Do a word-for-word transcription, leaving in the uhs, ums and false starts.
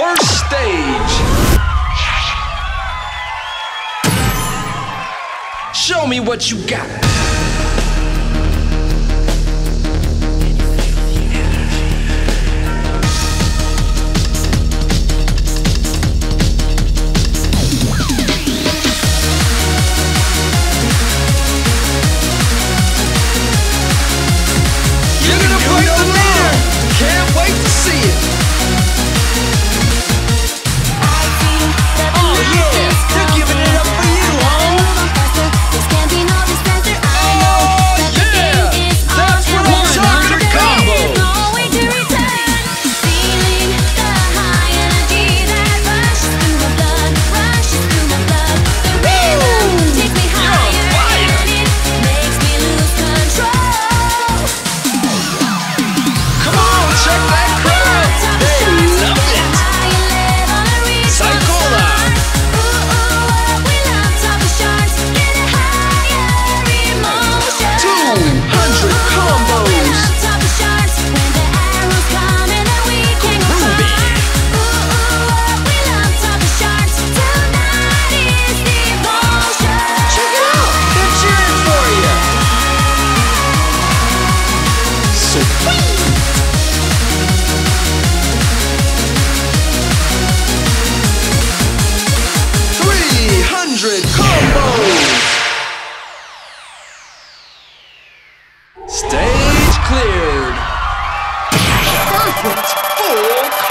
First stage. Show me what you got. You're gonna break the meter. Can't wait to see it. Oh yeah, they're giving it up for you, home. Oh yeah, that's what I'm talking about. Combo. Come on, check that crowd. They love it. Psychola. two hundred combos. Ruby. Check it out. They're cheering for you. Sweet. three hundred combos. Stage cleared. Perfect full